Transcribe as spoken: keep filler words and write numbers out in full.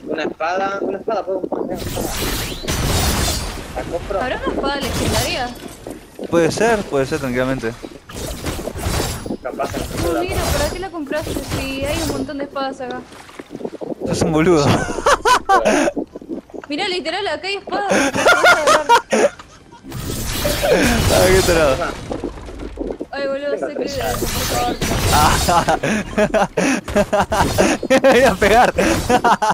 Una espada, una espada, puedo comprar una espada. La compro. ¿Habrá una espada legendaria? Puede ser, puede ser tranquilamente. Capaz en la No, cultura. mira, ¿para qué la compraste? Si hay un montón de espadas acá. Sos un boludo. Mira, literal, acá hay espadas. Las podés agarrar. Ah, qué tarado. Ay, boludo, Tengo sé que tres de llaves. por favor. Me voy a pegar.